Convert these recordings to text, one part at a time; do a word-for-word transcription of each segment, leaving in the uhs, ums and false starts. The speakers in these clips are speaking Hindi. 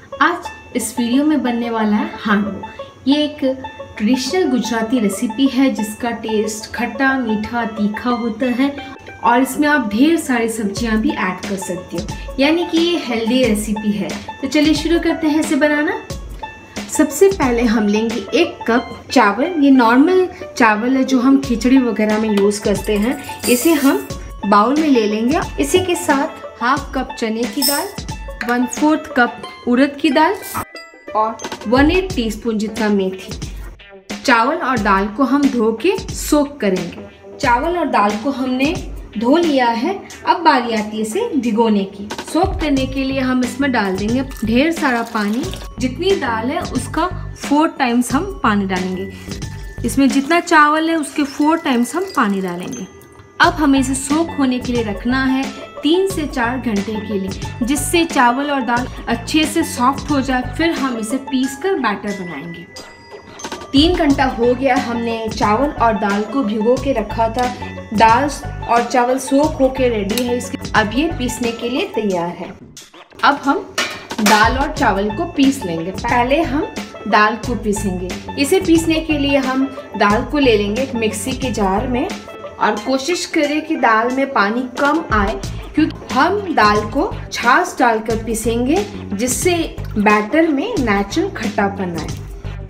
आज इस वीडियो में बनने वाला है हांडवो। ये एक ट्रेडिशनल गुजराती रेसिपी है जिसका टेस्ट खट्टा मीठा तीखा होता है और इसमें आप ढेर सारी सब्जियां भी ऐड कर सकते हो, यानी कि ये हेल्दी रेसिपी है। तो चलिए शुरू करते हैं इसे बनाना। सबसे पहले हम लेंगे एक कप चावल। ये नॉर्मल चावल है जो हम खिचड़ी वगैरह में यूज़ करते हैं। इसे हम बाउल में ले लेंगे। इसी के साथ हाफ कप चने की दाल, वन फोर्थ कप उड़द की दाल और वन एट टी स्पून जितना मेथी। चावल और दाल को हम धो के सोक करेंगे। चावल और दाल को हमने धो लिया है। अब बारी आती है इसे भिगोने की। सोक करने के लिए हम इसमें डाल देंगे ढेर सारा पानी। जितनी दाल है उसका फोर टाइम्स हम पानी डालेंगे। इसमें जितना चावल है उसके फोर टाइम्स हम पानी डालेंगे। अब हमें इसे सोक होने के लिए रखना है तीन से चार घंटे के लिए, जिससे चावल और दाल अच्छे से सॉफ्ट हो जाए। फिर हम इसे पीस कर बैटर बनाएंगे। तीन घंटा हो गया, हमने चावल और दाल को भिगो के रखा था। दाल और चावल सोक होके रेडी है इसके। अब ये पीसने के लिए तैयार है। अब हम दाल और चावल को पीस लेंगे। पहले हम दाल को पीसेंगे। इसे पीसने के लिए हम दाल को ले लेंगे एक मिक्सी के जार में और कोशिश करें कि दाल में पानी कम आए, क्योंकि हम दाल को छाछ डालकर पीसेंगे जिससे बैटर में नेचुरल खट्टापन आए।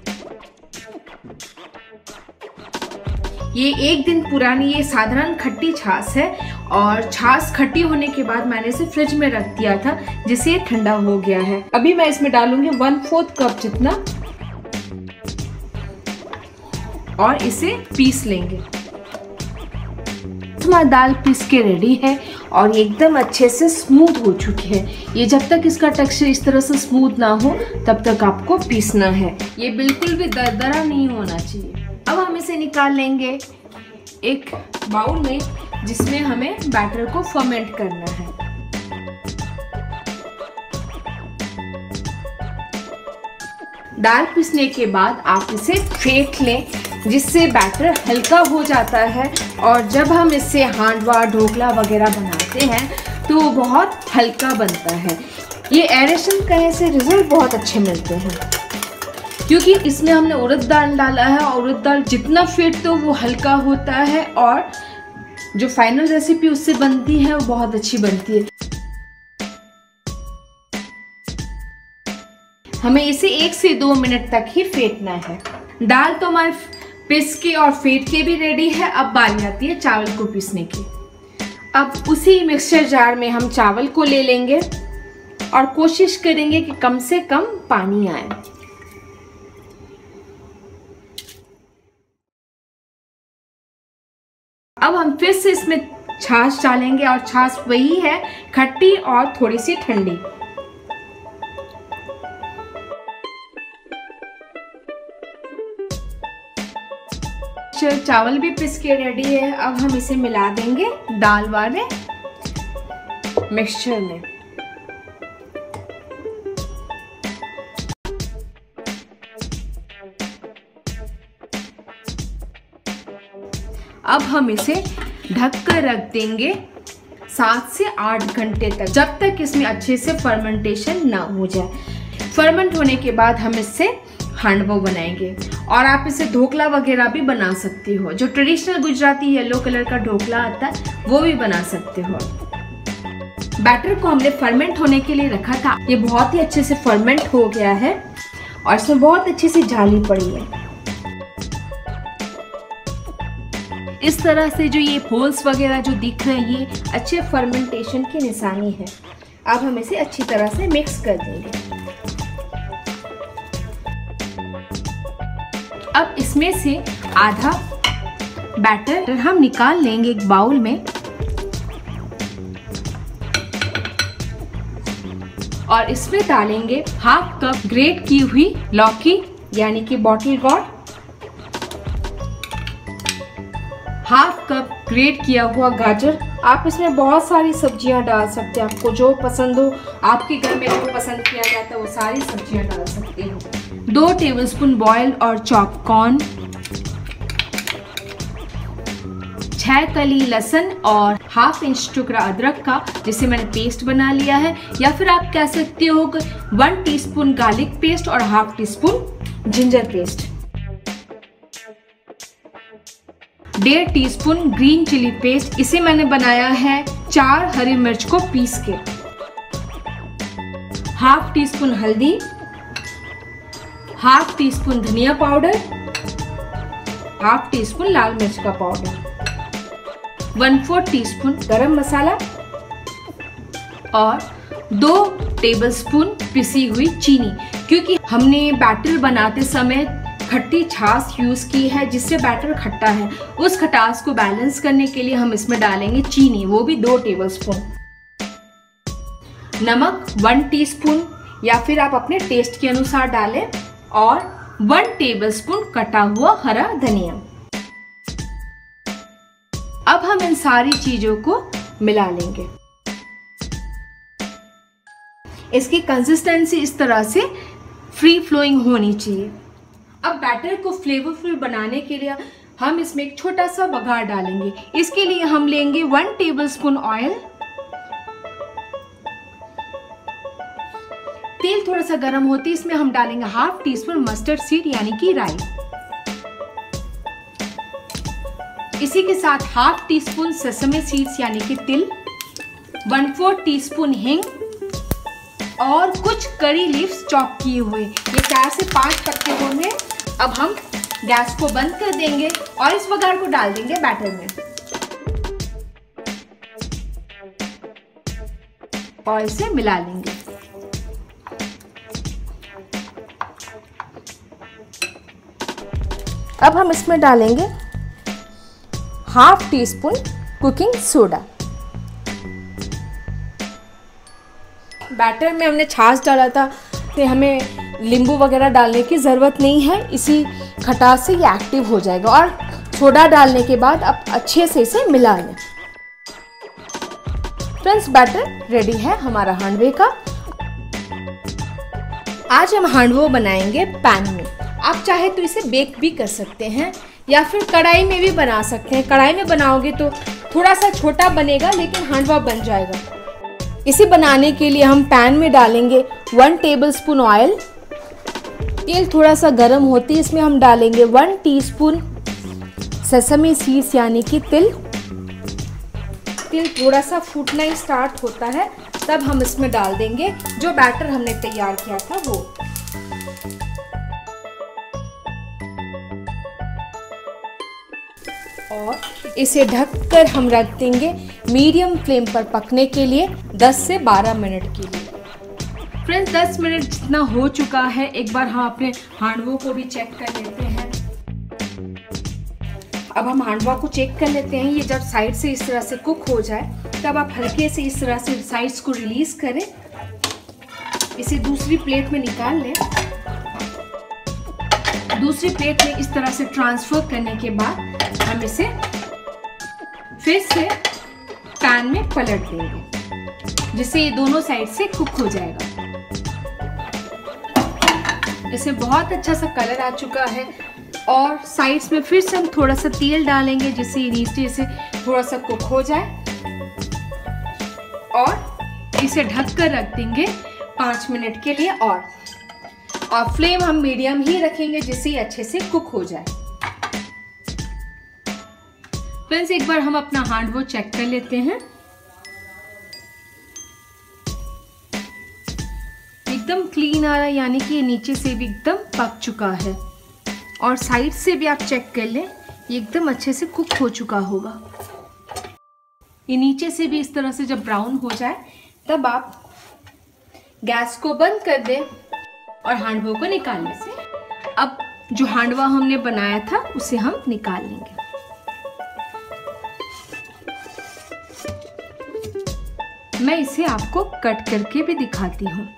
ये एक दिन पुरानी ये साधारण खट्टी छाछ है और छाछ खट्टी होने के बाद मैंने इसे फ्रिज में रख दिया था जिससे ये ठंडा हो गया है। अभी मैं इसमें डालूंगी वन फोर्थ कप जितना और इसे पीस लेंगे। हमारी दाल पीस के रेडी है और एकदम अच्छे से स्मूथ हो चुकी है। ये जब तक इसका टेक्सचर इस तरह से स्मूथ ना हो तब तक आपको पीसना है। ये बिल्कुल भी दरदरा नहीं होना चाहिए। अब हम इसे निकाल लेंगे एक बाउल में जिसमें हमें बैटर को फर्मेंट करना है। दाल पीसने के बाद आप इसे फेंट लें जिससे बैटर हल्का हो जाता है और जब हम इससे हांडवा ढोकला वगैरह बनाते हैं तो वो बहुत हल्का बनता है। ये एरेशन करने से रिजल्ट बहुत अच्छे मिलते हैं, क्योंकि इसमें हमने उड़द दाल डाला है और उड़द दाल जितना फेंटते हो वो हल्का होता है और जो फाइनल रेसिपी उससे बनती है वो बहुत अच्छी बनती है। हमें इसे एक से दो मिनट तक ही फेंटना है। दाल तो हमारे पीस के और फेंट के भी रेडी है। अब बारी आती है चावल को पीसने की। अब उसी मिक्सचर जार में हम चावल को ले लेंगे और कोशिश करेंगे कि कम से कम पानी आए। अब हम फिर से इसमें छाछ डालेंगे और छाछ वही है, खट्टी और थोड़ी सी ठंडी। चावल भी पिस के रेडी है। अब हम इसे मिला देंगे दाल वाले मिक्सचर में। अब हम इसे ढक कर रख देंगे सात से आठ घंटे तक, जब तक इसमें अच्छे से फर्मेंटेशन ना हो जाए। फर्मेंट होने के बाद हम इससे हांडवो बनाएंगे और आप इसे ढोकला वगैरह भी बना सकती हो। जो ट्रेडिशनल गुजराती येलो कलर का ढोकला आता है वो भी बना सकते हो। बैटर को हमने फर्मेंट होने के लिए रखा था। ये बहुत ही अच्छे से फर्मेंट हो गया है और इसमें बहुत अच्छी सी जाली पड़ी है। इस तरह से जो ये होल्स वगैरह जो दिख रहे हैं ये अच्छे फर्मेंटेशन की निशानी है। अब हम इसे अच्छी तरह से मिक्स कर देंगे। अब इसमें से आधा बैटर हम निकाल लेंगे एक बाउल में और इसमें डालेंगे हाफ कप ग्रेट की हुई लौकी यानी कि bottle gourd, half cup grate किया हुआ गाजर। आप इसमें बहुत सारी सब्जियां डाल सकते हैं, आपको जो पसंद हो, आपके घर में जो पसंद किया जाता है वो सारी सब्जियां डाल सकते हो। दो टेबलस्पून बॉइल्ड और चॉप कॉर्न, छह कली लहसुन और हाफ इंच टुकड़ा अदरक का, जिसे मैंने पेस्ट बना लिया है। या फिर आप कह सकते हो वन टीस्पून गार्लिक पेस्ट और half teaspoon ginger paste, डेढ़ टीस्पून ग्रीन चिली पेस्ट, इसे मैंने बनाया है चार हरी मिर्च को पीस के, हाफ टी स्पून हल्दी, हाफ टी स्पून धनिया पाउडर, हाफ टी स्पून लाल मिर्च का powder, one fourth teaspoon गरम मसाला और दो टेबलस्पून पिसी हुई चीनी। क्योंकि हमने बैटर बनाते समय खट्टी छाछ यूज की है जिससे बैटर खट्टा है, उस खटास को बैलेंस करने के लिए हम इसमें डालेंगे चीनी, वो भी दो टेबलस्पून। नमक वन टीस्पून या फिर आप अपने टेस्ट के अनुसार डालें और वन टेबलस्पून कटा हुआ हरा धनिया। अब हम इन सारी चीजों को मिला लेंगे। इसकी कंसिस्टेंसी इस तरह से फ्री फ्लोइंग होनी चाहिए। अब बैटर को फ्लेवरफुल बनाने के लिए हम इसमें एक छोटा सा बघार डालेंगे। इसके लिए हम लेंगे वन टेबलस्पून ऑयल, तेल थोड़ा सा गर्म होती है, इसमें हम डालेंगे half teaspoon mustard seed यानी कि राई। इसी के साथ half teaspoon sesame seeds यानी कि तिल, वन फोर्थ टी स्पून हिंग और कुछ करी लीव्स चॉप किए हुए, ये चार से पांच पत्ते होंगे। अब हम गैस को बंद कर देंगे और इस बघार को डाल देंगे बैटर में और इसे मिला लेंगे। अब हम इसमें डालेंगे half teaspoon cooking soda. Batter में हमने छाछ डाला था तो हमें नींबू वगैरह डालने की ज़रूरत नहीं है, इसी खटास से ये एक्टिव हो जाएगा। और सोडा डालने के बाद आप अच्छे से इसे मिला लें। फ्रेंड्स, बैटर रेडी है हमारा हांडवे का। आज हम हांडवा बनाएंगे पैन में। आप चाहे तो इसे बेक भी कर सकते हैं या फिर कढ़ाई में भी बना सकते हैं। कढ़ाई में बनाओगे तो थोड़ा सा छोटा बनेगा लेकिन हांडवा बन जाएगा। इसे बनाने के लिए हम पैन में डालेंगे वन टेबलस्पून ऑयल। तेल थोड़ा सा गर्म होती है, इसमें हम डालेंगे वन टीस्पून सेसमी सीड्स यानी कि तिल। तिल थोड़ा सा फूटना ही स्टार्ट होता है तब हम इसमें डाल देंगे जो बैटर हमने तैयार किया था वो। और इसे ढककर हम रख देंगे मीडियम फ्लेम पर पकने के लिए दस से बारह मिनट के लिए। फ्रेंड्स, दस मिनट जितना हो चुका है, एक बार हम अपने हांडवों को भी चेक कर लेते हैं। अब हम हांडवा को चेक कर लेते हैं। ये जब साइड से इस तरह से कुक हो जाए तब आप हल्के से इस तरह से साइड्स को रिलीज करें। इसे दूसरी प्लेट में निकाल लें। दूसरी प्लेट में इस तरह से ट्रांसफर करने के बाद हम इसे फिर से पैन में पलट देंगे जिससे ये दोनों साइड से कुक हो जाएगा। इसमें बहुत अच्छा सा कलर आ चुका है और साइड्स में फिर से हम थोड़ा सा तेल डालेंगे जिससे ये नीचे से थोड़ा सा कुक हो जाए और इसे ढक कर रख देंगे पाँच मिनट के लिए। और और फ्लेम हम मीडियम ही रखेंगे जिससे ये अच्छे से कुक हो जाए। फ्रेंड्स, एक बार हम अपना हांडवा चेक कर लेते हैं। एकदम क्लीन आ रहा है, यानी कि ये नीचे से भी एकदम पक चुका है और साइड से भी आप चेक कर लें, ये एकदम अच्छे से कुक हो चुका होगा। ये नीचे से भी इस तरह से जब ब्राउन हो जाए तब आप गैस को बंद कर दें और हांडवा को निकाल लें। अब जो हांडवा हमने बनाया था उसे हम निकाल लेंगे। मैं इसे आपको कट करके भी दिखाती हूँ।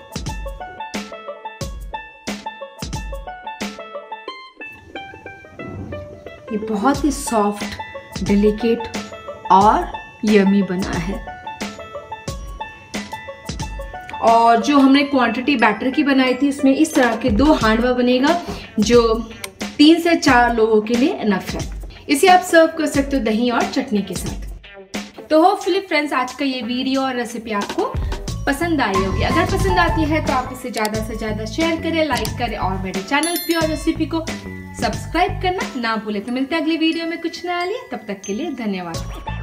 ये बहुत ही सॉफ्ट, डेलिकेट और यमी बना है। और जो हमने क्वांटिटी बैटर की बनाई थी इसमें इस तरह के दो हांडवा बनेगा जो तीन से चार लोगों के लिए इनफ है। इसे आप सर्व कर सकते हो दही और चटनी के साथ। तो होपफुली फ्रेंड्स आज का ये वीडियो और रेसिपी आपको पसंद आई होगी। अगर पसंद आती है तो आप इसे ज़्यादा से ज़्यादा शेयर करें, लाइक करें और मेरे चैनल प्योर रेसिपी को सब्सक्राइब करना ना भूलें। तो मिलते हैं अगली वीडियो में कुछ नया लिए, तब तक के लिए धन्यवाद।